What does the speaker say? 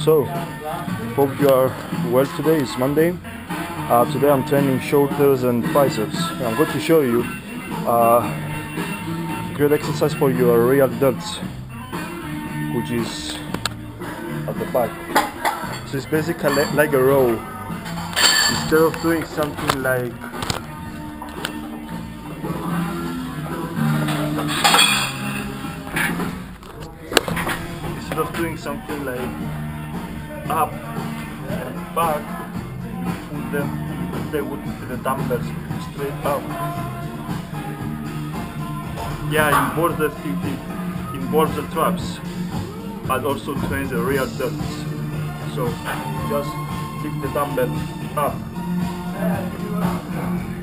So, hope you are well today. It's Monday. Today I'm training shoulders and biceps. I'm going to show you great exercise for your real delts, which is at the back. So it's basically like a row. Instead of doing something like up and back, put them, they would put the dumbbells straight up. Yeah, it involves the traps, but also trains the real delts. So just lift the dumbbell up.